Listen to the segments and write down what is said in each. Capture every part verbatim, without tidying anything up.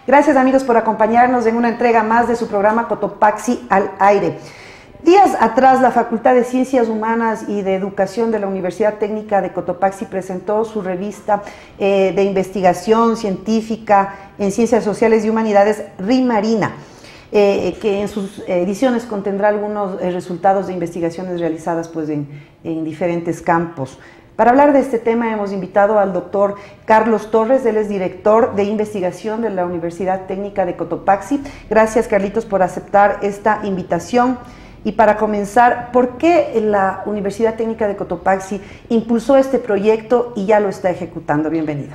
Gracias amigos por acompañarnos en una entrega más de su programa Cotopaxi al aire. Días atrás, la Facultad de Ciencias Humanas y de Educación de la Universidad Técnica de Cotopaxi presentó su revista eh, de investigación científica en Ciencias Sociales y Humanidades, Rimarina, eh, que en sus ediciones contendrá algunos eh, resultados de investigaciones realizadas pues, en, en diferentes campos. Para hablar de este tema hemos invitado al doctor Carlos Torres, él es director de investigación de la Universidad Técnica de Cotopaxi. Gracias, Carlitos, por aceptar esta invitación. Y para comenzar, ¿por qué la Universidad Técnica de Cotopaxi impulsó este proyecto y ya lo está ejecutando? Bienvenido.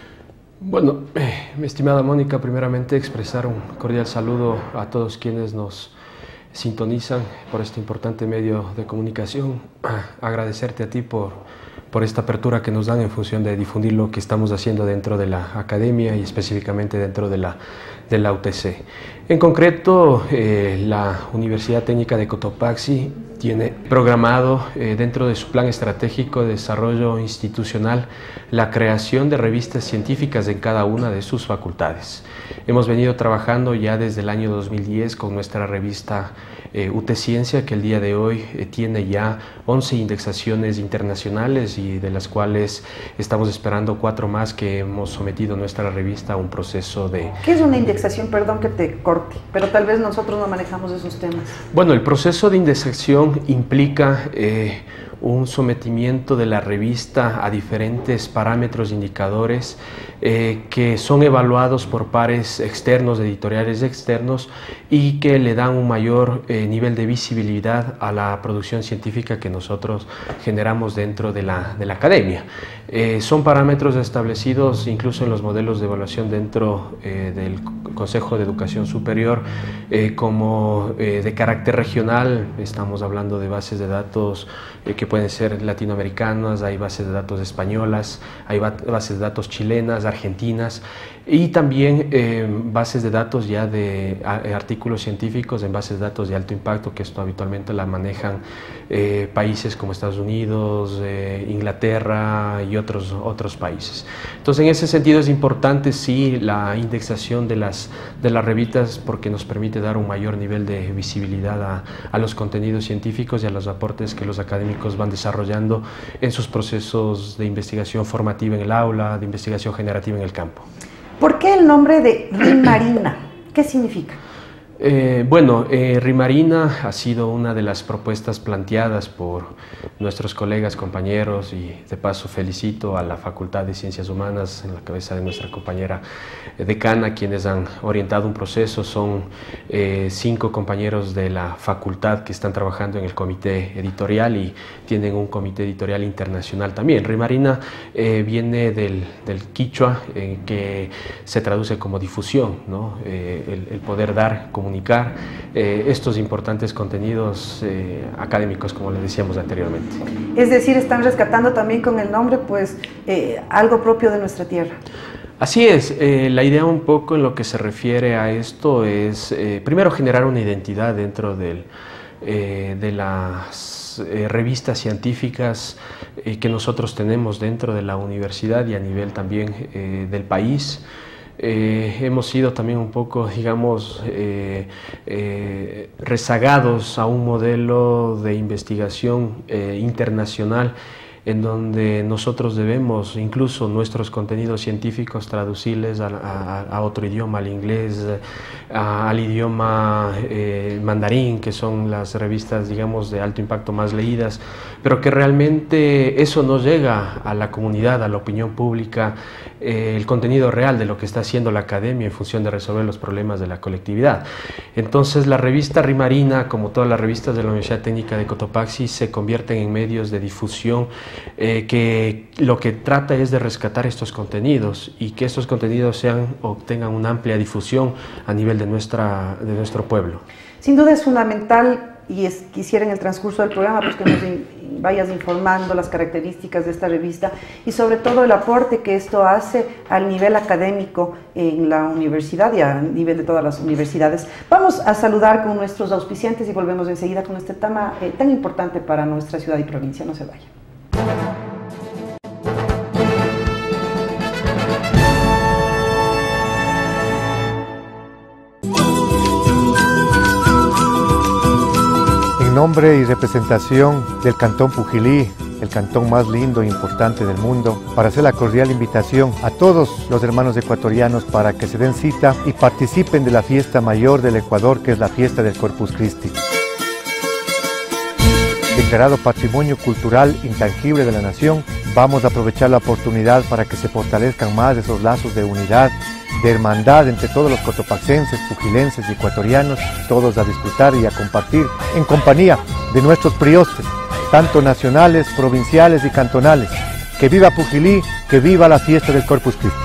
Bueno, eh, mi estimada Mónica, primeramente expresar un cordial saludo a todos quienes nos sintonizan por este importante medio de comunicación. Agradecerte a ti por, por esta apertura que nos dan en función de difundir lo que estamos haciendo dentro de la academia y específicamente dentro de la, de la U T C. En concreto, eh, la Universidad Técnica de Cotopaxi tiene programado eh, dentro de su plan estratégico de desarrollo institucional la creación de revistas científicas en cada una de sus facultades. Hemos venido trabajando ya desde el año dos mil diez con nuestra revista eh, U T Ciencia, que el día de hoy eh, tiene ya once indexaciones internacionales y de las cuales estamos esperando cuatro más que hemos sometido nuestra revista a un proceso de... ¿Qué es una indexación? Perdón que te corte, pero tal vez nosotros no manejamos esos temas. Bueno, el proceso de indexación implica eh, un sometimiento de la revista a diferentes parámetros e indicadores eh, que son evaluados por pares externos, editoriales externos, y que le dan un mayor eh, nivel de visibilidad a la producción científica que nosotros generamos dentro de la, de la academia. Eh, son parámetros establecidos incluso en los modelos de evaluación dentro eh, del Consejo de Educación Superior eh, como eh, de carácter regional. Estamos hablando de bases de datos eh, que pueden ser latinoamericanas, hay bases de datos españolas, hay bases de datos chilenas, argentinas, y también eh, bases de datos ya de artículos científicos en bases de datos de alto impacto, que esto habitualmente la manejan eh, países como Estados Unidos, eh, Inglaterra y otros, otros países. Entonces, en ese sentido es importante sí la indexación de las, de las revistas, porque nos permite dar un mayor nivel de visibilidad a, a los contenidos científicos y a los aportes que los académicos van desarrollando en sus procesos de investigación formativa en el aula, de investigación generativa en el campo. ¿Por qué el nombre de Rimarina? ¿Qué significa? Eh, bueno, eh, Rimarina ha sido una de las propuestas planteadas por nuestros colegas, compañeros, y de paso felicito a la Facultad de Ciencias Humanas en la cabeza de nuestra compañera decana, quienes han orientado un proceso. Son eh, cinco compañeros de la facultad que están trabajando en el comité editorial y tienen un comité editorial internacional también. Rimarina eh, viene del, del quichua, eh, que se traduce como difusión, ¿no? Eh, el, el poder dar, comunicar eh, estos importantes contenidos eh, académicos, como les decíamos anteriormente. Es decir, están rescatando también con el nombre pues eh, algo propio de nuestra tierra. Así es, eh, la idea un poco en lo que se refiere a esto es eh, primero generar una identidad dentro del, eh, de las eh, revistas científicas eh, que nosotros tenemos dentro de la universidad y a nivel también eh, del país. Eh, hemos sido también un poco, digamos, eh, eh, rezagados a un modelo de investigación eh, internacional en donde nosotros debemos incluso nuestros contenidos científicos traducirles a, a, a otro idioma, al inglés, a, al idioma eh, mandarín, que son las revistas, digamos, de alto impacto más leídas, pero que realmente eso no llega a la comunidad, a la opinión pública, eh, el contenido real de lo que está haciendo la academia en función de resolver los problemas de la colectividad. Entonces, la revista Rimarina, como todas las revistas de la Universidad Técnica de Cotopaxi, se convierten en medios de difusión Eh, que lo que trata es de rescatar estos contenidos y que estos contenidos sean, obtengan una amplia difusión a nivel de, nuestra, de nuestro pueblo. Sin duda es fundamental, y es, quisiera en el transcurso del programa pues, que nos in, vayas informando las características de esta revista y sobre todo el aporte que esto hace al nivel académico en la universidad y a nivel de todas las universidades. Vamos a saludar con nuestros auspiciantes y volvemos enseguida con este tema eh, tan importante para nuestra ciudad y provincia. No se vayan. nombre y representación del Cantón Pujilí, el cantón más lindo e importante del mundo, para hacer la cordial invitación a todos los hermanos ecuatorianos para que se den cita y participen de la fiesta mayor del Ecuador, que es la fiesta del Corpus Christi. Declarado Patrimonio Cultural Intangible de la Nación, vamos a aprovechar la oportunidad para que se fortalezcan más esos lazos de unidad, de hermandad entre todos los cotopaxenses, pujilenses y ecuatorianos, todos a disfrutar y a compartir en compañía de nuestros priostes, tanto nacionales, provinciales y cantonales. ¡Que viva Pujilí! ¡Que viva la fiesta del Corpus Christi!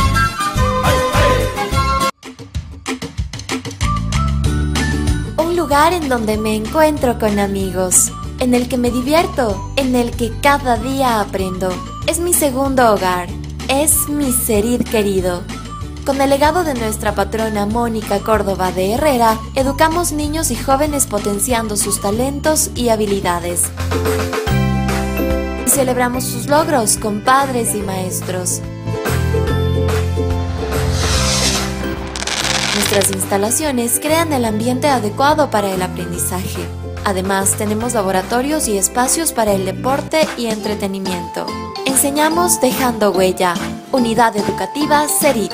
Un lugar en donde me encuentro con amigos, en el que me divierto, en el que cada día aprendo. Es mi segundo hogar, es mi Serid querido. Con el legado de nuestra patrona Mónica Córdoba de Herrera, educamos niños y jóvenes potenciando sus talentos y habilidades. Y celebramos sus logros con padres y maestros. Nuestras instalaciones crean el ambiente adecuado para el aprendizaje. Además, tenemos laboratorios y espacios para el deporte y entretenimiento. Enseñamos dejando huella. Unidad Educativa Serid.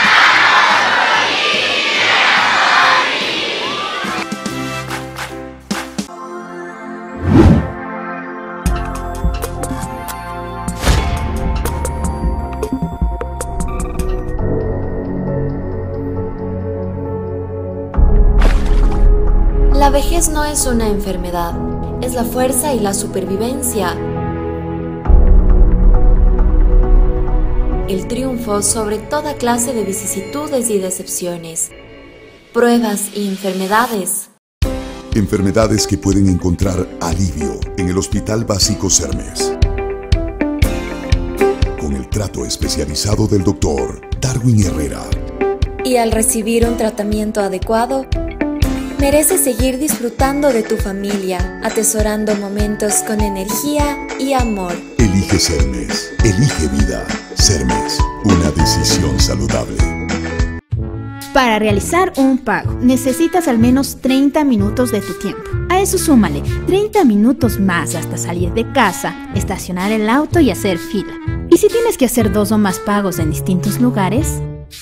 La vejez no es una enfermedad, es la fuerza y la supervivencia. El triunfo sobre toda clase de vicisitudes y decepciones, pruebas y enfermedades. Enfermedades que pueden encontrar alivio en el Hospital Básico Sermes. Con el trato especializado del doctor Darwin Herrera. Y al recibir un tratamiento adecuado, mereces seguir disfrutando de tu familia, atesorando momentos con energía y amor. Elige Sermes, elige vida. Sermes, una decisión saludable. Para realizar un pago, necesitas al menos treinta minutos de tu tiempo. A eso súmale treinta minutos más hasta salir de casa, estacionar el auto y hacer fila. ¿Y si tienes que hacer dos o más pagos en distintos lugares?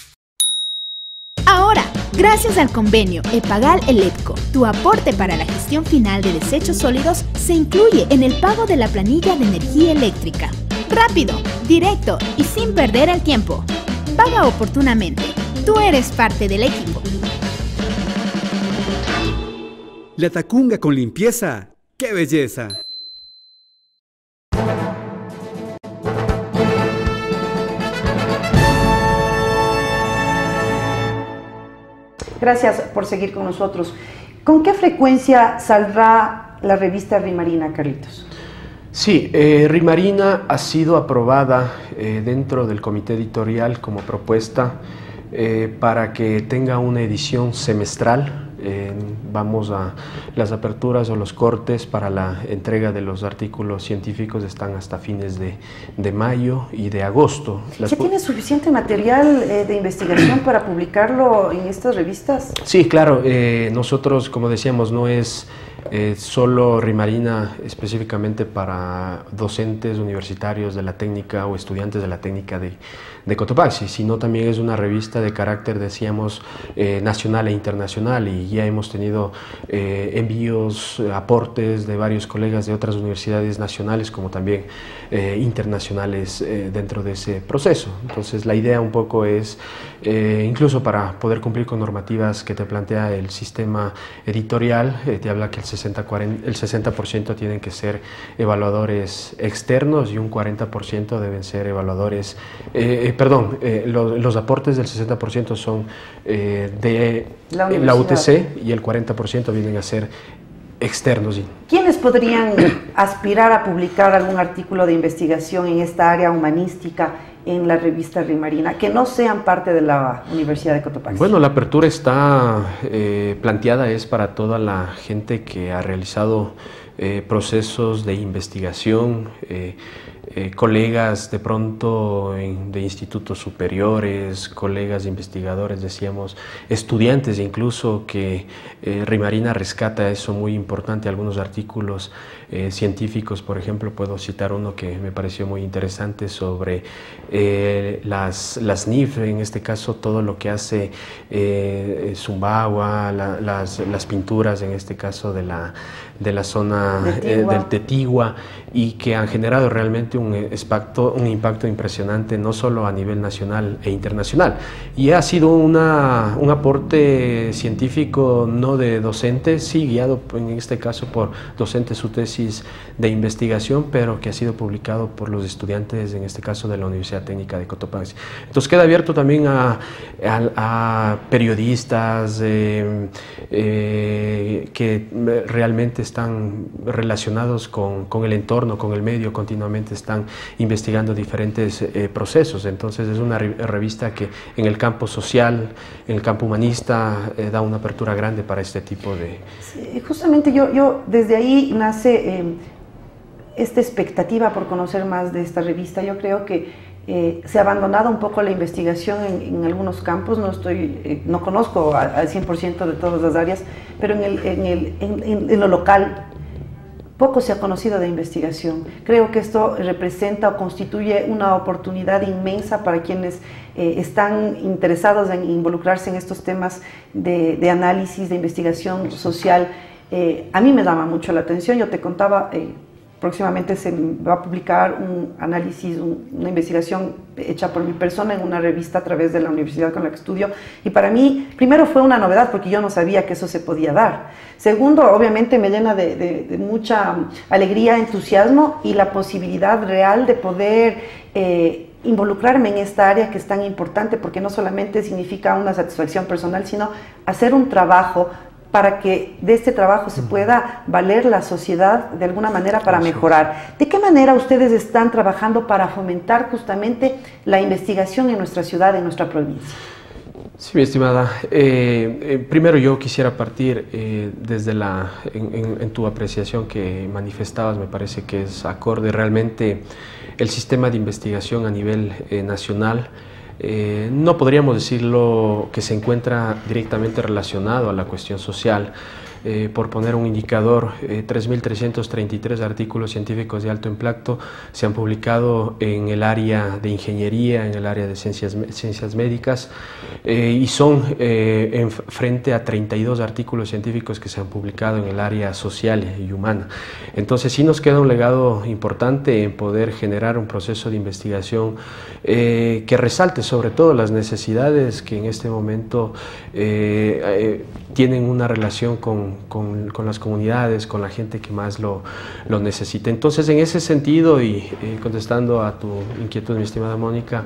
Ahora, gracias al convenio EPAGAL-ELEPCO, tu aporte para la gestión final de desechos sólidos se incluye en el pago de la planilla de energía eléctrica. Rápido, directo y sin perder el tiempo. Paga oportunamente. Tú eres parte del equipo. La Tacunga con limpieza. ¡Qué belleza! Gracias por seguir con nosotros. ¿Con qué frecuencia saldrá la revista Rimarina, Carlitos? Sí, eh, Rimarina ha sido aprobada eh, dentro del comité editorial como propuesta eh, para que tenga una edición semestral. Eh, vamos a las aperturas o los cortes para la entrega de los artículos científicos están hasta fines de, de mayo y de agosto. ¿Ya tiene suficiente material eh, de investigación para publicarlo en estas revistas? Sí, claro. Eh, nosotros, como decíamos, no es eh, solo Rimarina específicamente para docentes universitarios de la técnica o estudiantes de la técnica de, de Cotopaxi, sino también es una revista de carácter, decíamos, eh, nacional e internacional, y ya hemos tenido eh, envíos, aportes de varios colegas de otras universidades nacionales como también eh, internacionales eh, dentro de ese proceso. Entonces la idea un poco es, eh, incluso para poder cumplir con normativas que te plantea el sistema editorial, eh, te habla que el sesenta, cuarenta, el sesenta por ciento tienen que ser evaluadores externos y un cuarenta por ciento deben ser evaluadores, eh, eh, perdón, eh, los, los aportes del sesenta por ciento son eh, de la, la U T C y el cuarenta por ciento vienen a ser externos. ¿Quiénes podrían aspirar a publicar algún artículo de investigación en esta área humanística en la revista Rimarina, que no sean parte de la Universidad de Cotopaxi? Bueno, la apertura está eh, planteada es para toda la gente que ha realizado eh, procesos de investigación, eh, eh, colegas de pronto en, de institutos superiores, colegas investigadores, decíamos, estudiantes incluso, que eh, Rimarina rescata eso muy importante, algunos artículos eh, científicos, por ejemplo, puedo citar uno que me pareció muy interesante sobre eh, las, las N I F, en este caso todo lo que hace eh, Sumbawa, la, las, las pinturas en este caso de la, de la zona de eh, del Tetigua, y que han generado realmente un impacto, un impacto impresionante no solo a nivel nacional e internacional, y ha sido una, un aporte científico no de docentes, sí guiado en este caso por docentes su tesis de investigación, pero que ha sido publicado por los estudiantes, en este caso de la Universidad Técnica de Cotopaxi. Entonces queda abierto también a, a, a periodistas eh, eh, que realmente están relacionados con, con el entorno, con el medio, continuamente están investigando diferentes eh, procesos. Entonces es una revista que en el campo social, en el campo humanista, eh, da una apertura grande para este tipo de... Sí, justamente yo, yo desde ahí nace eh, esta expectativa por conocer más de esta revista. Yo creo que eh, se ha abandonado un poco la investigación en, en algunos campos. No, estoy, eh, no conozco al cien por ciento de todas las áreas, pero en, el, en, el, en, en, en lo local poco se ha conocido de investigación. Creo que esto representa o constituye una oportunidad inmensa para quienes eh, están interesados en involucrarse en estos temas de, de análisis, de investigación social. Eh, a mí me llama mucho la atención. Yo te contaba, eh, próximamente se va a publicar un análisis, un, una investigación hecha por mi persona en una revista a través de la universidad con la que estudio, y para mí, primero fue una novedad porque yo no sabía que eso se podía dar. Segundo, obviamente me llena de, de, de mucha alegría, entusiasmo y la posibilidad real de poder eh, involucrarme en esta área que es tan importante, porque no solamente significa una satisfacción personal, sino hacer un trabajo para que de este trabajo se pueda valer la sociedad de alguna manera para mejorar. ¿De qué manera ustedes están trabajando para fomentar justamente la investigación en nuestra ciudad, en nuestra provincia? Sí, mi estimada. Eh, eh, primero yo quisiera partir eh, desde la, en, en, en tu apreciación que manifestabas, me parece que es acorde realmente el sistema de investigación a nivel eh, nacional. Eh, no podríamos decirlo que se encuentra directamente relacionado a la cuestión social. Eh, por poner un indicador, eh, tres mil trescientos treinta y tres artículos científicos de alto impacto se han publicado en el área de ingeniería, en el área de ciencias, ciencias médicas, eh, y son eh, en frente a treinta y dos artículos científicos que se han publicado en el área social y humana. Entonces sí nos queda un legado importante en poder generar un proceso de investigación eh, que resalte sobre todo las necesidades que en este momento eh, eh, tienen una relación con Con, con las comunidades, con la gente que más lo, lo necesita. Entonces, en ese sentido, y eh, contestando a tu inquietud, mi estimada Mónica,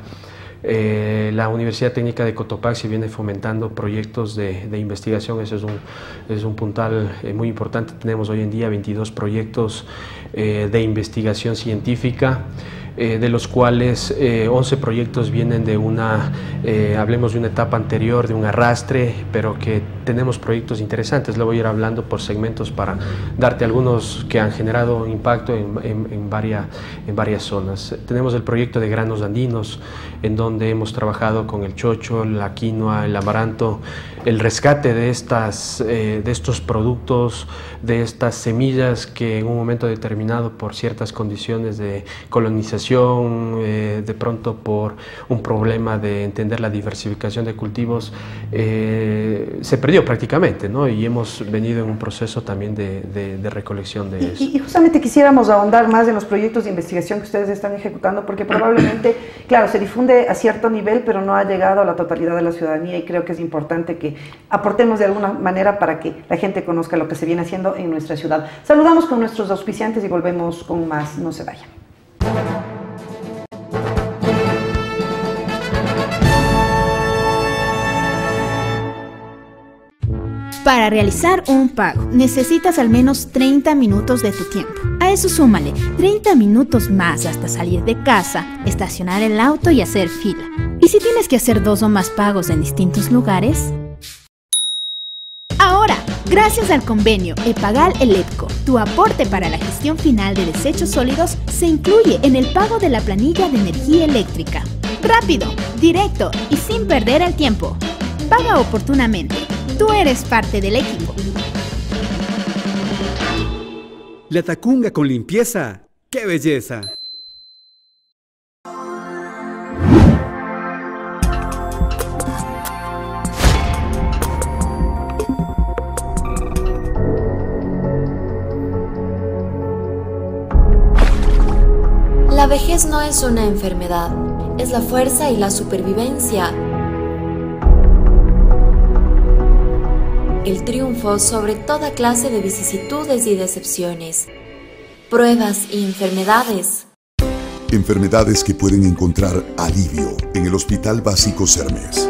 eh, la Universidad Técnica de Cotopaxi viene fomentando proyectos de, de investigación. Ese es un, es un puntal eh, muy importante. Tenemos hoy en día veintidós proyectos eh, de investigación científica, Eh, de los cuales eh, once proyectos vienen de una, eh, hablemos de una etapa anterior, de un arrastre, pero que tenemos proyectos interesantes. Le voy a ir hablando por segmentos para darte algunos que han generado impacto en, en, en, varias, en varias zonas. Tenemos el proyecto de granos andinos, en donde hemos trabajado con el chocho, la quinoa, el amaranto, el rescate de, estas, eh, de estos productos, de estas semillas que en un momento determinado, por ciertas condiciones de colonización, Eh, de pronto por un problema de entender la diversificación de cultivos, eh, se perdió prácticamente, ¿no? Y hemos venido en un proceso también de, de, de recolección de y, eso. Y justamente quisiéramos ahondar más en los proyectos de investigación que ustedes están ejecutando, porque probablemente, claro, se difunde a cierto nivel, pero no ha llegado a la totalidad de la ciudadanía, y creo que es importante que aportemos de alguna manera para que la gente conozca lo que se viene haciendo en nuestra ciudad. Saludamos con nuestros auspiciantes y volvemos con más. No se vayan. Para realizar un pago, necesitas al menos treinta minutos de tu tiempo. A eso súmale treinta minutos más hasta salir de casa, estacionar el auto y hacer fila. ¿Y si tienes que hacer dos o más pagos en distintos lugares? Ahora, Gracias al convenio EPAGAL-ELEPCO, tu aporte para la gestión final de desechos sólidos se incluye en el pago de la planilla de energía eléctrica. Rápido, directo y sin perder el tiempo. Paga oportunamente. Tú eres parte del equipo. La Tacunga con limpieza. ¡Qué belleza! La vejez no es una enfermedad, es la fuerza y la supervivencia. El triunfo sobre toda clase de vicisitudes y decepciones, pruebas y enfermedades. Enfermedades que pueden encontrar alivio en el Hospital Básico Sermes.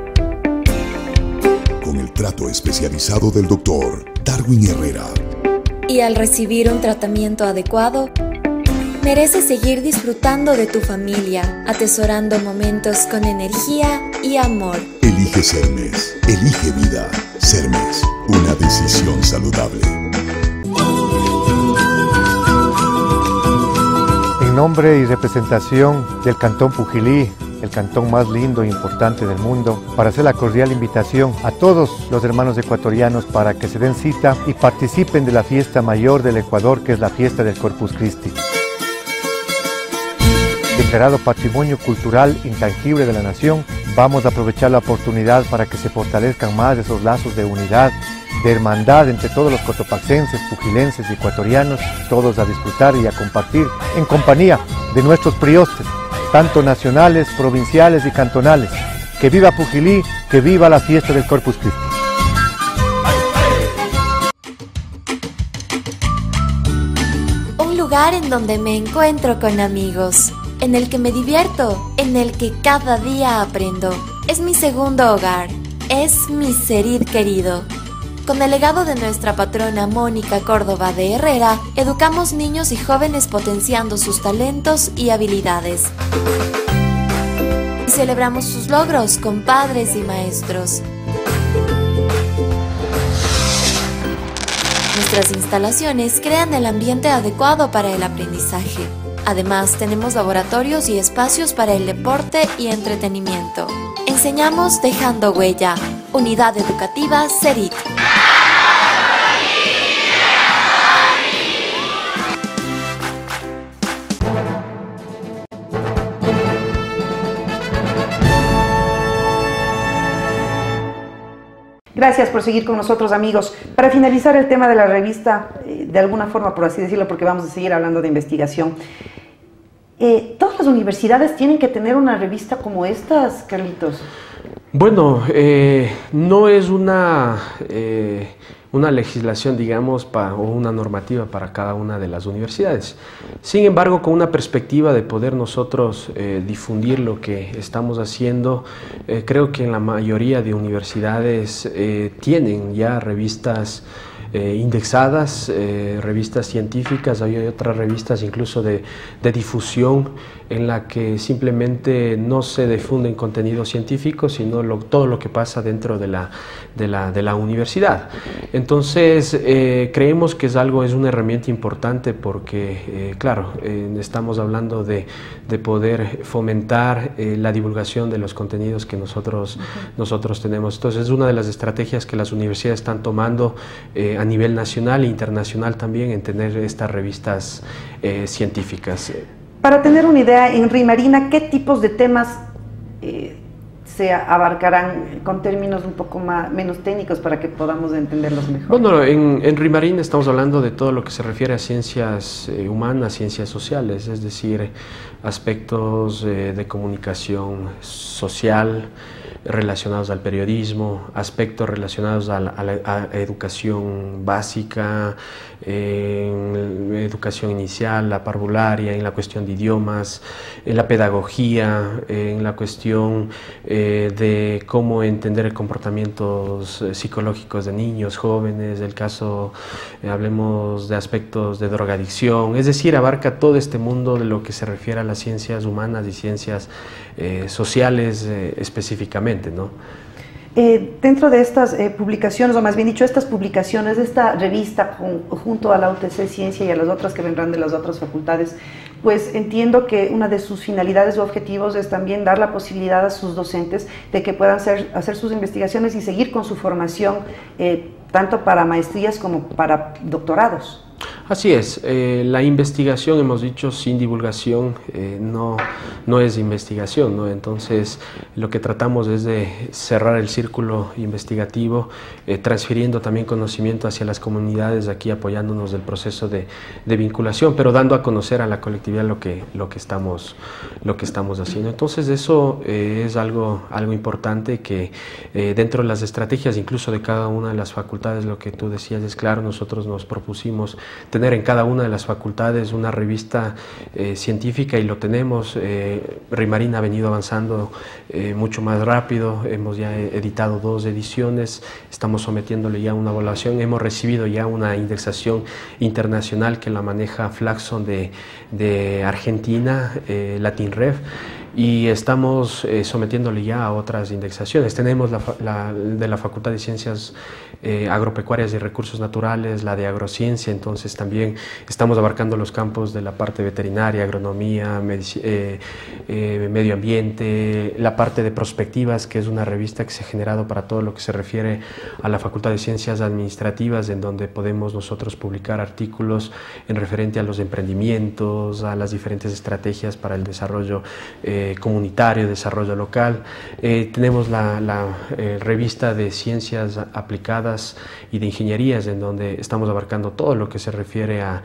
Con el trato especializado del doctor Darwin Herrera. Y al recibir un tratamiento adecuado, mereces seguir disfrutando de tu familia, atesorando momentos con energía y amor. Elige Sermes, elige vida. Sermes, una decisión saludable. En nombre y representación del Cantón Pujilí, el cantón más lindo e importante del mundo, para hacer la cordial invitación a todos los hermanos ecuatorianos para que se den cita y participen de la fiesta mayor del Ecuador, que es la fiesta del Corpus Christi. Declarado Patrimonio Cultural Intangible de la Nación, vamos a aprovechar la oportunidad para que se fortalezcan más esos lazos de unidad, de hermandad entre todos los cotopaxenses, pujilenses y ecuatorianos, todos a disfrutar y a compartir en compañía de nuestros priostes, tanto nacionales, provinciales y cantonales. ¡Que viva Pujilí! ¡Que viva la fiesta del Corpus Christi! Un lugar en donde me encuentro con amigos, en el que me divierto, en el que cada día aprendo. Es mi segundo hogar, es mi serid querido. Con el legado de nuestra patrona Mónica Córdoba de Herrera, educamos niños y jóvenes potenciando sus talentos y habilidades. Y celebramos sus logros con padres y maestros. Nuestras instalaciones crean el ambiente adecuado para el aprendizaje. Además, tenemos laboratorios y espacios para el deporte y entretenimiento. Enseñamos dejando huella. Unidad Educativa Serid. Gracias por seguir con nosotros, amigos. Para finalizar el tema de la revista, eh, de alguna forma, por así decirlo, porque vamos a seguir hablando de investigación, eh, ¿todas las universidades tienen que tener una revista como estas, Carlitos? Bueno, eh, no es una, eh, una legislación, digamos, pa, o una normativa para cada una de las universidades. Sin embargo, con una perspectiva de poder nosotros eh, difundir lo que estamos haciendo, eh, creo que en la mayoría de universidades eh, tienen ya revistas Eh, indexadas, eh, revistas científicas. Hay otras revistas incluso de, de difusión en la que simplemente no se difunden contenidos científicos, sino lo, todo lo que pasa dentro de la, de la, de la universidad. Entonces, eh, creemos que es algo, es una herramienta importante porque, eh, claro, eh, estamos hablando de, de poder fomentar eh, la divulgación de los contenidos que nosotros, uh-huh. nosotros tenemos. Entonces, es una de las estrategias que las universidades están tomando eh, a nivel nacional e internacional también, en tener estas revistas eh, científicas. Para tener una idea, en Rimarina, ¿qué tipos de temas eh, se abarcarán con términos un poco más, menos técnicos para que podamos entenderlos mejor? Bueno, en, en Rimarina estamos hablando de todo lo que se refiere a ciencias eh, humanas, ciencias sociales, es decir, aspectos eh, de comunicación social, relacionados al periodismo, aspectos relacionados a la, a la a educación básica, eh, educación inicial, la parvularia, en la cuestión de idiomas, en la pedagogía, en la cuestión eh, de cómo entender comportamientos psicológicos de niños, jóvenes, el caso, eh, hablemos de aspectos de drogadicción, es decir, abarca todo este mundo de lo que se refiere a las ciencias humanas y ciencias eh, sociales eh, específicamente, ¿no? Eh, dentro de estas eh, publicaciones, o más bien dicho, estas publicaciones, esta revista con, junto a la U T C Ciencia y a las otras que vendrán de las otras facultades, pues entiendo que una de sus finalidades o objetivos es también dar la posibilidad a sus docentes de que puedan ser, hacer sus investigaciones y seguir con su formación, eh, tanto para maestrías como para doctorados. Así es, eh, la investigación, hemos dicho, sin divulgación eh, no, no es investigación, ¿no? Entonces lo que tratamos es de cerrar el círculo investigativo, eh, transfiriendo también conocimiento hacia las comunidades, aquí apoyándonos del proceso de, de vinculación, pero dando a conocer a la colectividad lo que, lo que, estamos, lo que estamos haciendo. Entonces eso eh, es algo, algo importante que eh, dentro de las estrategias incluso de cada una de las facultades, lo que tú decías es claro, nosotros nos propusimos tener en cada una de las facultades una revista eh, científica y lo tenemos. eh, Rimarina ha venido avanzando eh, mucho más rápido, hemos ya editado dos ediciones, estamos sometiéndole ya una evaluación, hemos recibido ya una indexación internacional que la maneja Flaxon de, de Argentina, eh, LatinRev, y estamos eh, sometiéndole ya a otras indexaciones. Tenemos la, la de la Facultad de Ciencias eh, Agropecuarias y Recursos Naturales, la de Agrociencia, entonces también estamos abarcando los campos de la parte veterinaria, agronomía, eh, eh, medio ambiente, la parte de prospectivas, que es una revista que se ha generado para todo lo que se refiere a la Facultad de Ciencias Administrativas, en donde podemos nosotros publicar artículos en referente a los emprendimientos, a las diferentes estrategias para el desarrollo eh, comunitario, desarrollo local. Eh, tenemos la, la eh, revista de ciencias aplicadas y de ingenierías, en donde estamos abarcando todo lo que se refiere a,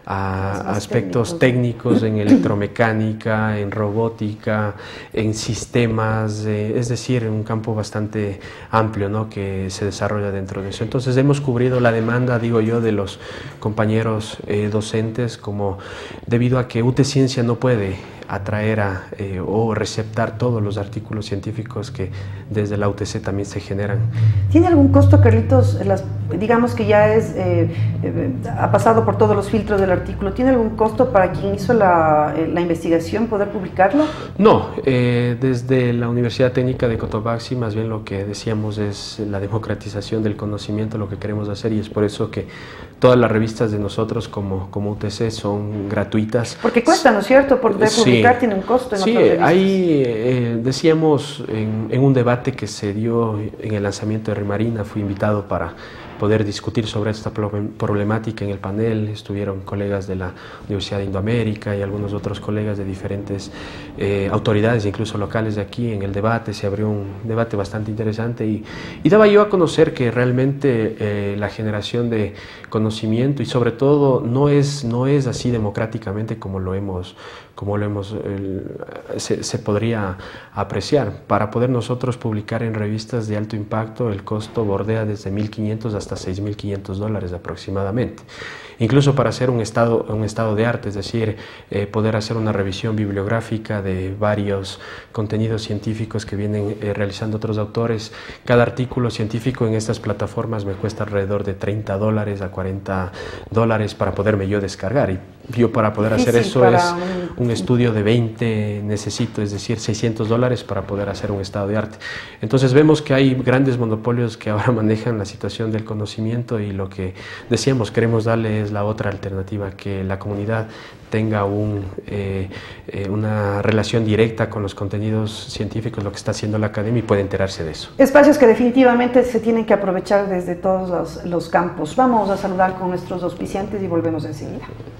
a aspectos técnicos. técnicos en electromecánica, en robótica, en sistemas, eh, es decir, un campo bastante amplio, ¿no?, que se desarrolla dentro de eso. Entonces hemos cubrido la demanda, digo yo, de los compañeros eh, docentes, como debido a que U T Ciencia no puede atraer a, eh, o receptar todos los artículos científicos que desde la U T C también se generan. ¿Tiene algún costo, Carlitos? Las, digamos que ya es, eh, eh, ha pasado por todos los filtros del artículo. ¿Tiene algún costo para quien hizo la, eh, la investigación poder publicarlo? No, eh, desde la Universidad Técnica de Cotopaxi más bien lo que decíamos es la democratización del conocimiento, lo que queremos hacer, y es por eso que todas las revistas de nosotros como, como U T C son gratuitas. Porque cuesta, ¿no es cierto? Por de sí. Publicar tiene un costo en sí, otras revistas. ahí eh, decíamos en, en un debate que se dio en el lanzamiento de Rimarina, fui invitado para poder discutir sobre esta problemática en el panel. Estuvieron colegas de la Universidad de Indoamérica y algunos otros colegas de diferentes eh, autoridades, incluso locales de aquí. En el debate se abrió un debate bastante interesante y, y daba yo a conocer que realmente eh, la generación de conocimiento y sobre todo no es, no es así democráticamente como lo hemos como lo hemos, el, se, se podría apreciar. Para poder nosotros publicar en revistas de alto impacto, el costo bordea desde mil quinientos hasta seis mil quinientos dólares aproximadamente. Incluso para hacer un estado, un estado de arte, es decir, eh, poder hacer una revisión bibliográfica de varios contenidos científicos que vienen eh, realizando otros autores. Cada artículo científico en estas plataformas me cuesta alrededor de treinta dólares a cuarenta dólares para poderme yo descargar. Y yo para poder hacer sí, eso es un, un estudio de veinte necesito, es decir, seiscientos dólares para poder hacer un estado de arte. Entonces vemos que hay grandes monopolios que ahora manejan la situación del conocimiento y lo que decíamos, queremos darle es la otra alternativa, que la comunidad tenga un, eh, eh, una relación directa con los contenidos científicos, lo que está haciendo la academia, y puede enterarse de eso. Espacios que definitivamente se tienen que aprovechar desde todos los, los campos. Vamos a saludar con nuestros auspiciantes y volvemos enseguida.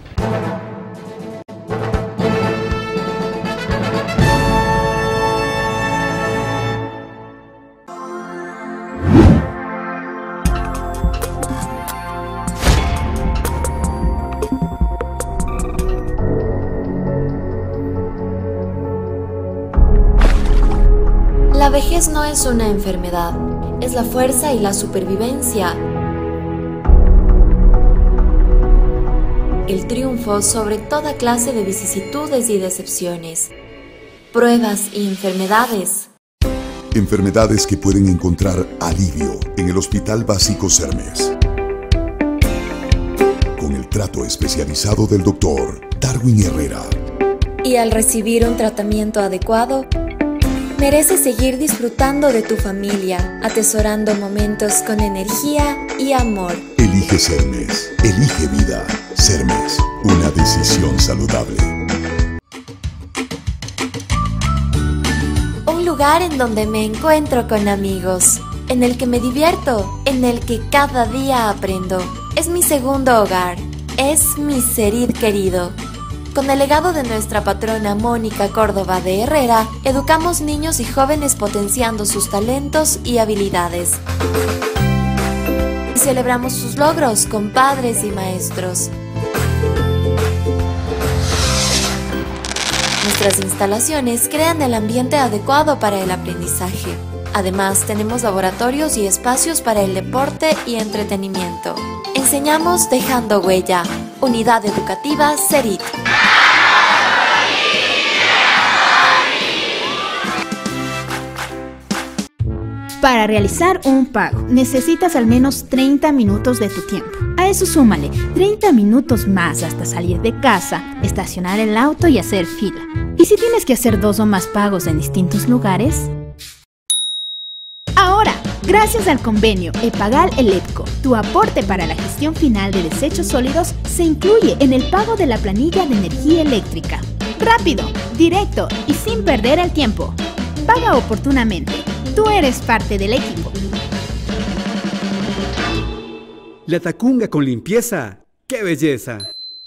La vejez no es una enfermedad, es la fuerza y la supervivencia. El triunfo sobre toda clase de vicisitudes y decepciones, pruebas y enfermedades. Enfermedades que pueden encontrar alivio en el Hospital Básico Sermes. Con el trato especializado del doctor Darwin Herrera. Y al recibir un tratamiento adecuado, Mereces seguir disfrutando de tu familia, atesorando momentos con energía y amor. Elige Sermes. Elige vida. Sermes. Una decisión saludable. Un lugar en donde me encuentro con amigos, en el que me divierto, en el que cada día aprendo. Es mi segundo hogar, es mi Serid querido. Con el legado de nuestra patrona Mónica Córdoba de Herrera, educamos niños y jóvenes potenciando sus talentos y habilidades. Y celebramos sus logros con padres y maestros. Nuestras instalaciones crean el ambiente adecuado para el aprendizaje. Además, tenemos laboratorios y espacios para el deporte y entretenimiento. Enseñamos dejando huella. Unidad Educativa Serid. Para realizar un pago, necesitas al menos treinta minutos de tu tiempo. A eso súmale treinta minutos más hasta salir de casa, estacionar el auto y hacer fila. ¿Y si tienes que hacer dos o más pagos en distintos lugares? Ahora, gracias al convenio EPAGAL-ELEPCO, tu aporte para la gestión final de desechos sólidos se incluye en el pago de la planilla de energía eléctrica. Rápido, directo y sin perder el tiempo. Paga oportunamente. Tú eres parte del equipo. La Tacunga con limpieza. ¡Qué belleza!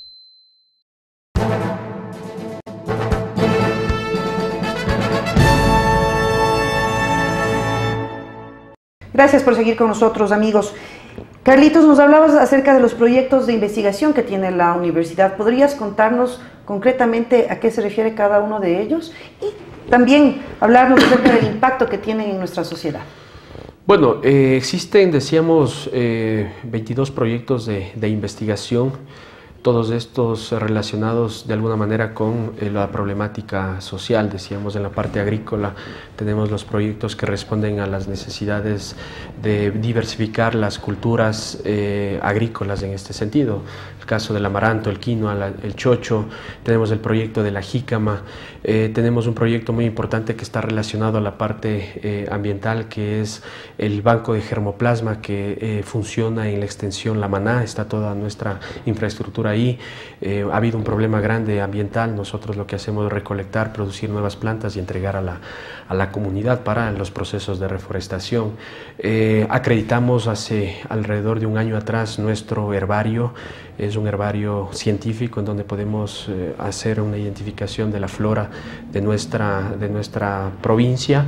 Gracias por seguir con nosotros, amigos. Carlitos, nos hablabas acerca de los proyectos de investigación que tiene la universidad. ¿Podrías contarnos concretamente a qué se refiere cada uno de ellos? Y también hablarnos acerca del impacto que tienen en nuestra sociedad. Bueno, eh, existen, decíamos, eh, veintidós proyectos de, de investigación, todos estos relacionados de alguna manera con eh, la problemática social. Decíamos, en la parte agrícola tenemos los proyectos que responden a las necesidades de diversificar las culturas eh, agrícolas en este sentido. El caso del amaranto, el quinoa, la, el chocho, tenemos el proyecto de la jícama, eh, tenemos un proyecto muy importante que está relacionado a la parte eh, ambiental, que es el banco de germoplasma que eh, funciona en la extensión La Maná. Está toda nuestra infraestructura ahí. Eh, ha habido un problema grande ambiental. Nosotros lo que hacemos es recolectar, producir nuevas plantas y entregar a la, a la comunidad para los procesos de reforestación. Eh, acreditamos hace alrededor de un año atrás nuestro herbario. Es un herbario científico en donde podemos eh, hacer una identificación de la flora de nuestra, de nuestra provincia.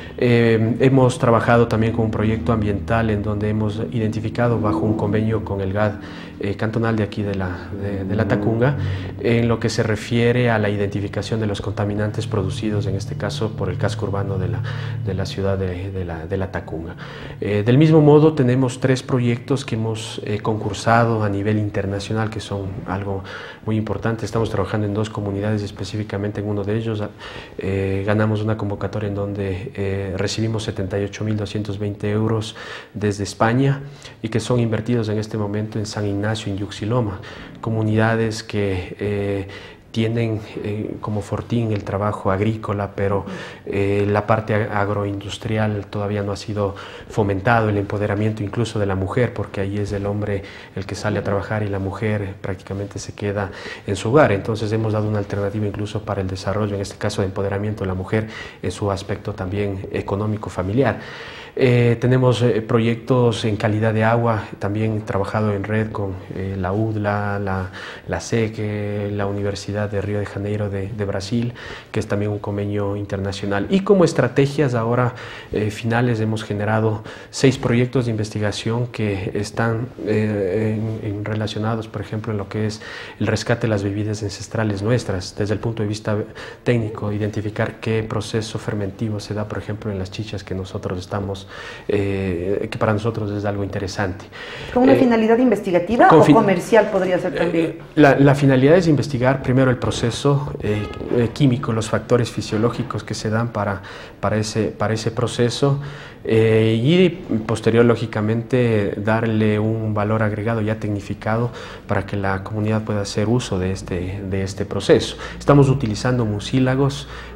Eh, hemos trabajado también con un proyecto ambiental en donde hemos identificado, bajo un convenio con el G A D eh, cantonal de aquí de la, de, de la Tacunga, en lo que se refiere a la identificación de los contaminantes producidos, en este caso por el casco urbano de la, de la ciudad de, de, la, de la Tacunga. Eh, del mismo modo, tenemos tres proyectos que hemos eh, concursado a nivel internacional, que son algo muy importante. Estamos trabajando en dos comunidades, específicamente en uno de ellos. Eh, ganamos una convocatoria en donde eh, recibimos setenta y ocho mil doscientos veinte euros desde España y que son invertidos en este momento en San Ignacio, en Yuxiloma, comunidades que eh, tienen eh, como fortín el trabajo agrícola, pero eh, la parte agroindustrial todavía no ha sido fomentado, el empoderamiento incluso de la mujer, porque ahí es el hombre el que sale a trabajar y la mujer prácticamente se queda en su hogar. Entonces hemos dado una alternativa incluso para el desarrollo, en este caso de empoderamiento de la mujer en su aspecto también económico familiar. Eh, tenemos eh, proyectos en calidad de agua, también trabajado en red con eh, la U D L A, la, la S E C, la Universidad de Río de Janeiro de, de Brasil, que es también un convenio internacional. Y como estrategias ahora eh, finales hemos generado seis proyectos de investigación que están eh, en, en relacionados, por ejemplo, en lo que es el rescate de las bebidas ancestrales nuestras, desde el punto de vista técnico, identificar qué proceso fermentivo se da, por ejemplo, en las chichas que nosotros estamos Eh, que para nosotros es algo interesante. ¿Con una eh, finalidad investigativa o comercial podría ser también? Eh, la, la finalidad es investigar primero el proceso eh, eh, químico, los factores fisiológicos que se dan para, para, ese, para ese proceso eh, y posterior, lógicamente, darle un valor agregado ya tecnificado para que la comunidad pueda hacer uso de este, de este proceso. Estamos utilizando mucílagos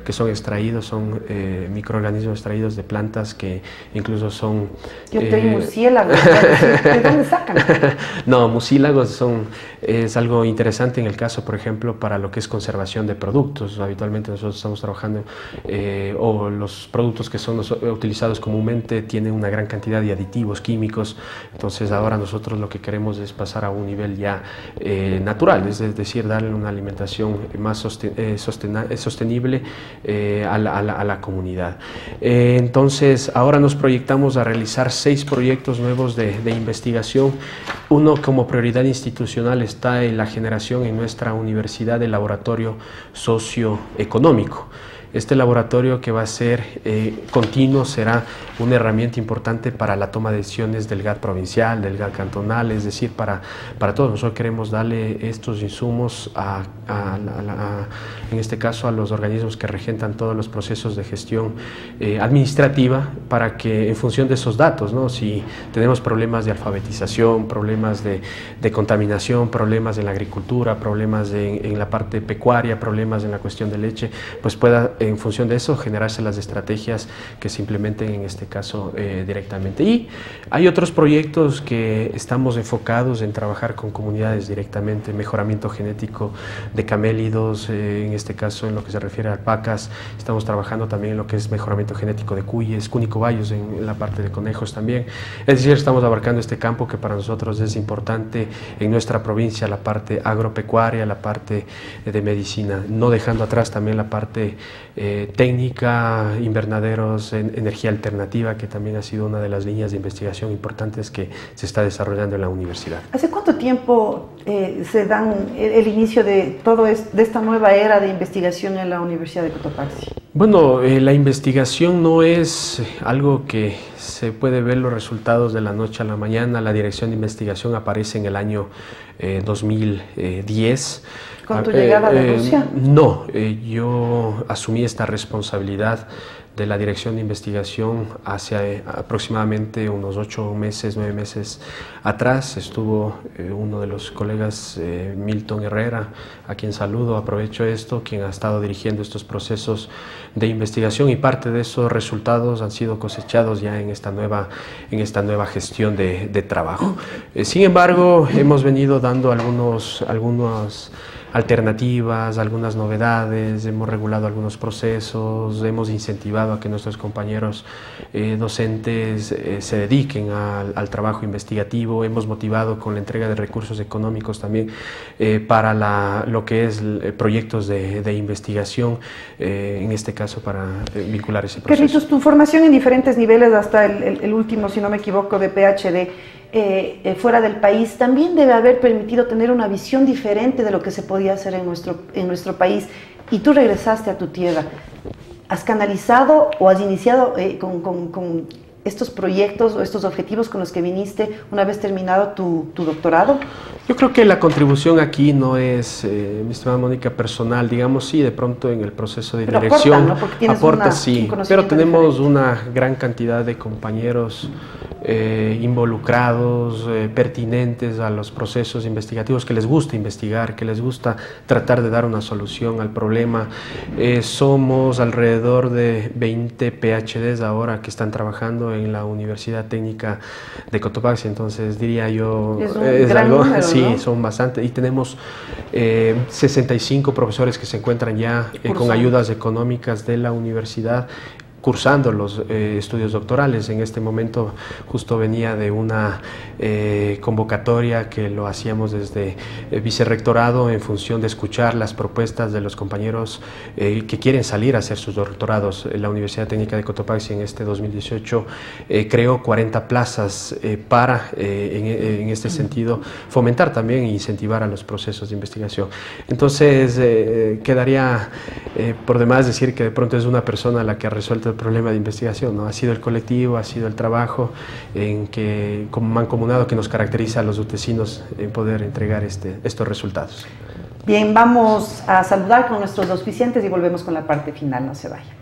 que son extraídos, son eh, microorganismos extraídos de plantas que incluso son... Yo tengo eh, murciélagos, ¿de dónde sacan? No, mucílagos son, es algo interesante en el caso, por ejemplo, para lo que es conservación de productos. Habitualmente nosotros estamos trabajando, eh, o los productos que son los, utilizados comúnmente tienen una gran cantidad de aditivos químicos, entonces ahora nosotros lo que queremos es pasar a un nivel ya eh, natural, es decir, darle una alimentación más sosten eh, sostenible eh, a, la, a, la, a la comunidad. Eh, entonces ahora nos proyectamos a realizar seis proyectos nuevos de, de investigación. Uno, como prioridad institucional, está en la generación en nuestra universidad del laboratorio socioeconómico. Este laboratorio, que va a ser eh, continuo, será una herramienta importante para la toma de decisiones del G A T provincial, del G A T cantonal, es decir, para, para todos. Nosotros queremos darle estos insumos, a, a, a, a, en este caso, a los organismos que regentan todos los procesos de gestión eh, administrativa, para que en función de esos datos, ¿no? Si tenemos problemas de alfabetización, problemas de, de contaminación, problemas en la agricultura, problemas de, en la parte pecuaria, problemas en la cuestión de leche, pues pueda en función de eso generarse las estrategias que se implementen en este caso eh, directamente. Y hay otros proyectos que estamos enfocados en trabajar con comunidades directamente, mejoramiento genético de camélidos, eh, en este caso en lo que se refiere a alpacas. Estamos trabajando también en lo que es mejoramiento genético de cuyes, cunicobayos en, en la parte de conejos también. Es decir, estamos abarcando este campo que para nosotros es importante en nuestra provincia, la parte agropecuaria, la parte de medicina, no dejando atrás también la parte Eh, técnica, invernaderos, en, energía alternativa, que también ha sido una de las líneas de investigación importantes que se está desarrollando en la universidad. ¿Hace cuánto tiempo eh, se dan el, el inicio de todo es, de esta nueva era de investigación en la Universidad de Cotopaxi? Bueno, eh, la investigación no es algo que se puede ver los resultados de la noche a la mañana. La Dirección de Investigación aparece en el año eh, dos mil diez. ¿Con tu llegada de eh, Rusia? No, eh, yo asumí esta responsabilidad de la Dirección de Investigación hace eh, aproximadamente unos ocho meses, nueve meses atrás. Estuvo eh, uno de los colegas, eh, Milton Herrera, a quien saludo, aprovecho esto, quien ha estado dirigiendo estos procesos de investigación, y parte de esos resultados han sido cosechados ya en esta nueva, en esta nueva gestión de, de trabajo. Eh, sin embargo, hemos venido dando algunos, algunos alternativas, algunas novedades, hemos regulado algunos procesos, hemos incentivado a que nuestros compañeros eh, docentes eh, se dediquen al, al trabajo investigativo, hemos motivado con la entrega de recursos económicos también eh, para la, lo que es eh, proyectos de, de investigación, eh, en este caso para eh, vincular ese proceso. Carlitos, tu formación en diferentes niveles, hasta el, el, el último, si no me equivoco, de P H D, Eh, eh, fuera del país, también debe haber permitido tener una visión diferente de lo que se podía hacer en nuestro, en nuestro país, y tú regresaste a tu tierra. ¿Has canalizado o has iniciado eh, con, con, con estos proyectos o estos objetivos con los que viniste una vez terminado tu, tu doctorado? Yo creo que la contribución aquí no es, eh, mi estimada Mónica, personal, digamos, sí, de pronto en el proceso de pero dirección aporta, ¿no? Porque tienes aporta, una, sí, pero tenemos diferente. Una gran cantidad de compañeros eh, involucrados, eh, pertinentes a los procesos investigativos, que les gusta investigar, que les gusta tratar de dar una solución al problema. Eh, somos alrededor de veinte P H Ds ahora que están trabajando en la Universidad Técnica de Cotopaxi, entonces diría yo, es, un es gran algo, número, sí, ¿no? Son bastante, y tenemos eh, sesenta y cinco profesores que se encuentran ya eh, con ayudas económicas de la universidad, cursando los eh, estudios doctorales. En este momento justo venía de una eh, convocatoria que lo hacíamos desde el vicerrectorado en función de escuchar las propuestas de los compañeros eh, que quieren salir a hacer sus doctorados. La Universidad Técnica de Cotopaxi en este dos mil dieciocho eh, creó cuarenta plazas eh, para, eh, en, en este sentido, fomentar también e incentivar a los procesos de investigación. Entonces, eh, quedaría eh, por demás decir que de pronto es una persona la que ha resuelto el problema de investigación, ¿no? Ha sido el colectivo, ha sido el trabajo en que, como mancomunado, que nos caracteriza a los utecinos en poder entregar este, estos resultados. Bien, vamos a saludar con nuestros auspiciantes y volvemos con la parte final, no se vayan.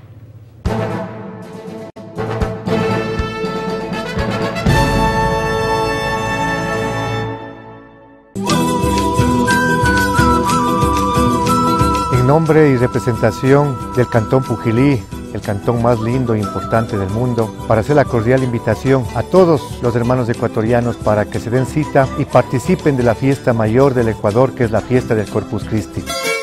En nombre y representación del Cantón Pujilí, el cantón más lindo e importante del mundo, para hacer la cordial invitación a todos los hermanos ecuatorianos para que se den cita y participen de la fiesta mayor del Ecuador, que es la fiesta del Corpus Christi.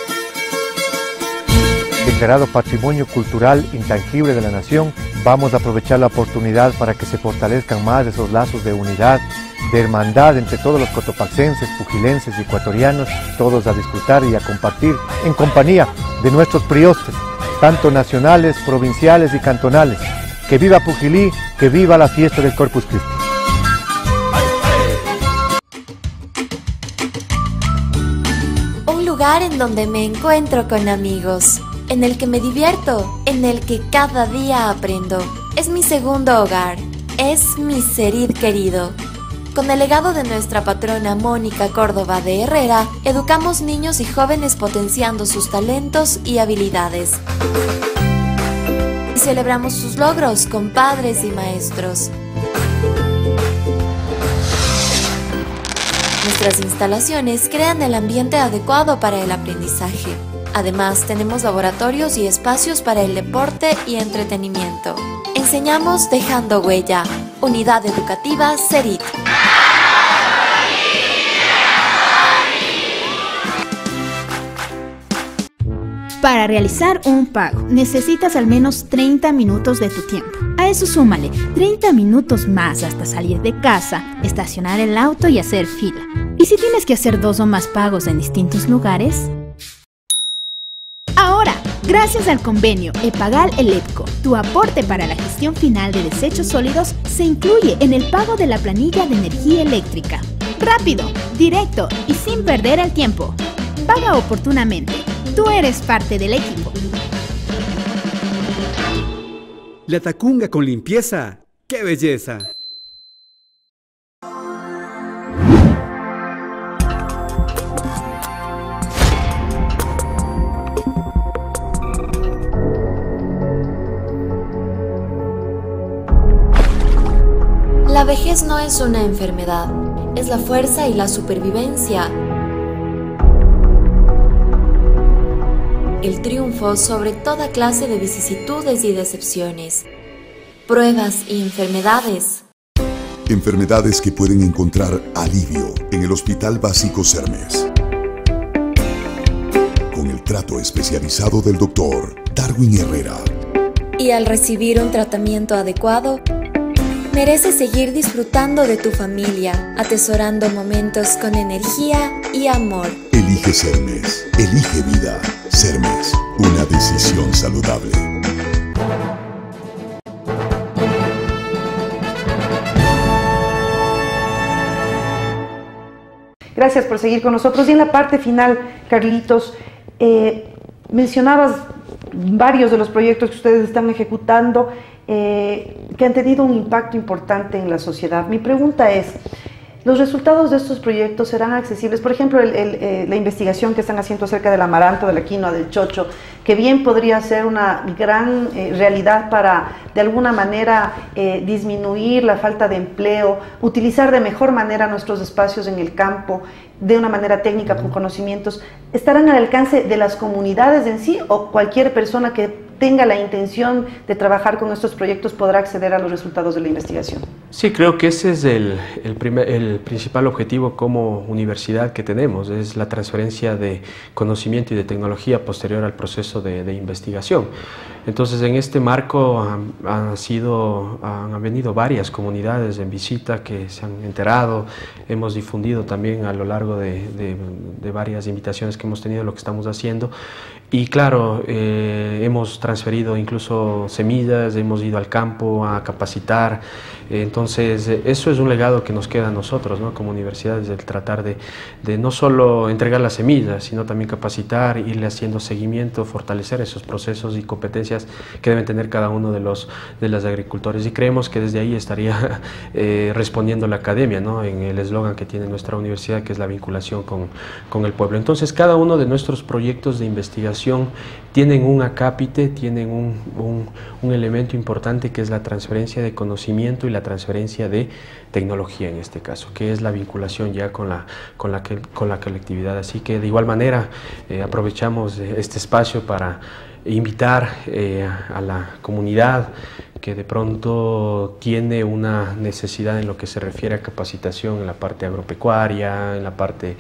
Declarado Patrimonio Cultural Intangible de la Nación, vamos a aprovechar la oportunidad para que se fortalezcan más esos lazos de unidad, de hermandad entre todos los cotopaxenses, pujilenses y ecuatorianos, todos a disfrutar y a compartir en compañía de nuestros priostes, tanto nacionales, provinciales y cantonales. ¡Que viva Pujilí! ¡Que viva la fiesta del Corpus Christi! Un lugar en donde me encuentro con amigos, en el que me divierto, en el que cada día aprendo. Es mi segundo hogar, es mi serid querido. Con el legado de nuestra patrona Mónica Córdoba de Herrera, educamos niños y jóvenes potenciando sus talentos y habilidades. Y celebramos sus logros con padres y maestros. Nuestras instalaciones crean el ambiente adecuado para el aprendizaje. Además, tenemos laboratorios y espacios para el deporte y entretenimiento. Enseñamos dejando huella. Unidad Educativa Serid. Para realizar un pago, necesitas al menos treinta minutos de tu tiempo. A eso súmale treinta minutos más hasta salir de casa, estacionar el auto y hacer fila. ¿Y si tienes que hacer dos o más pagos en distintos lugares? Ahora, gracias al convenio EPAGAL-ELEPCO, tu aporte para la gestión final de desechos sólidos se incluye en el pago de la planilla de energía eléctrica. Rápido, directo y sin perder el tiempo. Paga oportunamente. Tú eres parte del equipo. La Tacunga con limpieza. ¡Qué belleza! La vejez no es una enfermedad, es la fuerza y la supervivencia. El triunfo sobre toda clase de vicisitudes y decepciones, pruebas y enfermedades. Enfermedades que pueden encontrar alivio en el Hospital Básico Sermes. Con el trato especializado del doctor Darwin Herrera. Y al recibir un tratamiento adecuado, mereces seguir disfrutando de tu familia, atesorando momentos con energía y amor. Elige Sermes, elige vida. Sermes, una decisión saludable. Gracias por seguir con nosotros. Y en la parte final, Carlitos, eh, mencionabas varios de los proyectos que ustedes están ejecutando eh, que han tenido un impacto importante en la sociedad. Mi pregunta es, ¿los resultados de estos proyectos serán accesibles? Por ejemplo, el, el, eh, la investigación que están haciendo acerca del amaranto, de la quinoa, del chocho, que bien podría ser una gran eh, realidad para, de alguna manera, eh, disminuir la falta de empleo, utilizar de mejor manera nuestros espacios en el campo, de una manera técnica, con conocimientos, ¿estarán al alcance de las comunidades en sí o cualquier persona que tenga la intención de trabajar con estos proyectos podrá acceder a los resultados de la investigación? Sí, creo que ese es el, el, primer, el principal objetivo como universidad que tenemos, es la transferencia de conocimiento y de tecnología posterior al proceso de, de investigación. Entonces, en este marco han, han, sido, han venido varias comunidades en visita que se han enterado, hemos difundido también a lo largo de, de, de varias invitaciones que hemos tenido lo que estamos haciendo. Y claro, eh, hemos transferido incluso semillas, hemos ido al campo a capacitar, eh, entonces eso es un legado que nos queda a nosotros, ¿no? Como universidades, el tratar de, de no solo entregar las semillas, sino también capacitar, irle haciendo seguimiento, fortalecer esos procesos y competencias competencias que deben tener cada uno de los de los agricultores, y creemos que desde ahí estaría eh, respondiendo la academia, ¿no?, en el eslogan que tiene nuestra universidad, que es la vinculación con, con el pueblo. Entonces, cada uno de nuestros proyectos de investigación tienen un acápite, tienen un, un, un elemento importante, que es la transferencia de conocimiento y la transferencia de tecnología en este caso, que es la vinculación ya con la, con la, con la colectividad. Así que de igual manera eh, aprovechamos este espacio para invitar eh, a la comunidad que de pronto tiene una necesidad en lo que se refiere a capacitación en la parte agropecuaria, en la parte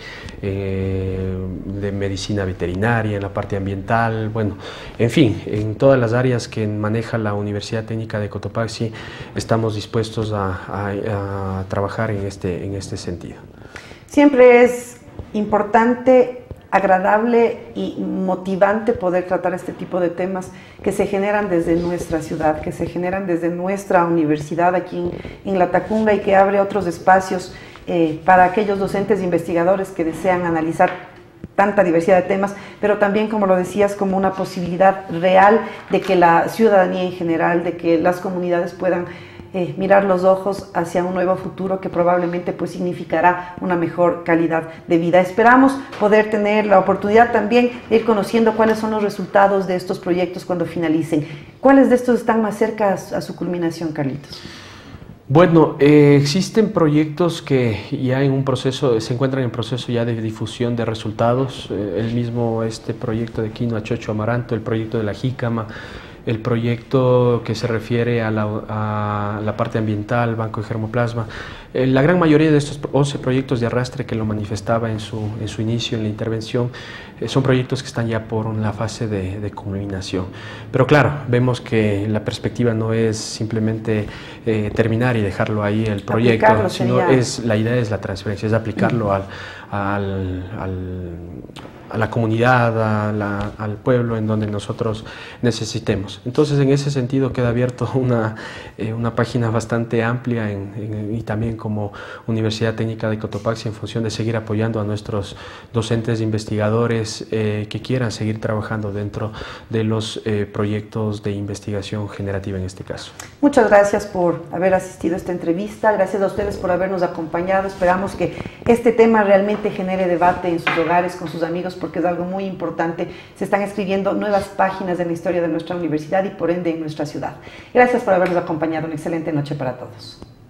eh, de medicina veterinaria, en la parte ambiental, bueno, en fin, en todas las áreas que maneja la Universidad Técnica de Cotopaxi estamos dispuestos a, a, a trabajar en este, en este sentido. Siempre es importante, agradable y motivante poder tratar este tipo de temas que se generan desde nuestra ciudad, que se generan desde nuestra universidad aquí en, en Latacunga, y que abre otros espacios eh, para aquellos docentes e investigadores que desean analizar tanta diversidad de temas, pero también, como lo decías, como una posibilidad real de que la ciudadanía en general, de que las comunidades puedan Eh, mirar los ojos hacia un nuevo futuro que probablemente pues significará una mejor calidad de vida. Esperamos poder tener la oportunidad también de ir conociendo cuáles son los resultados de estos proyectos cuando finalicen. ¿Cuáles de estos están más cerca a, a su culminación, Carlitos? Bueno, eh, existen proyectos que ya en un proceso, se encuentran en proceso ya de difusión de resultados, eh, el mismo este proyecto de Quinoa Chocho Amaranto, el proyecto de la jícama, el proyecto que se refiere a la, a la parte ambiental, banco de germoplasma. Eh, la gran mayoría de estos once proyectos de arrastre que lo manifestaba en su, en su inicio, en la intervención, eh, son proyectos que están ya por la fase de, de culminación. Pero claro, vemos que la perspectiva no es simplemente eh, terminar y dejarlo ahí el proyecto, Aplicarlo sino sería... es, la idea es la transferencia, es aplicarlo al, al, al a la comunidad, a la, al pueblo en donde nosotros necesitemos. Entonces, en ese sentido queda abierto una, eh, una página bastante amplia en, en, y también como Universidad Técnica de Cotopaxi, en función de seguir apoyando a nuestros docentes e investigadores eh, que quieran seguir trabajando dentro de los eh, proyectos de investigación generativa en este caso. Muchas gracias por haber asistido a esta entrevista, gracias a ustedes por habernos acompañado. Esperamos que este tema realmente genere debate en sus hogares, con sus amigos, porque es algo muy importante. Se están escribiendo nuevas páginas de la historia de nuestra universidad y por ende en nuestra ciudad. Gracias por habernos acompañado. Una excelente noche para todos.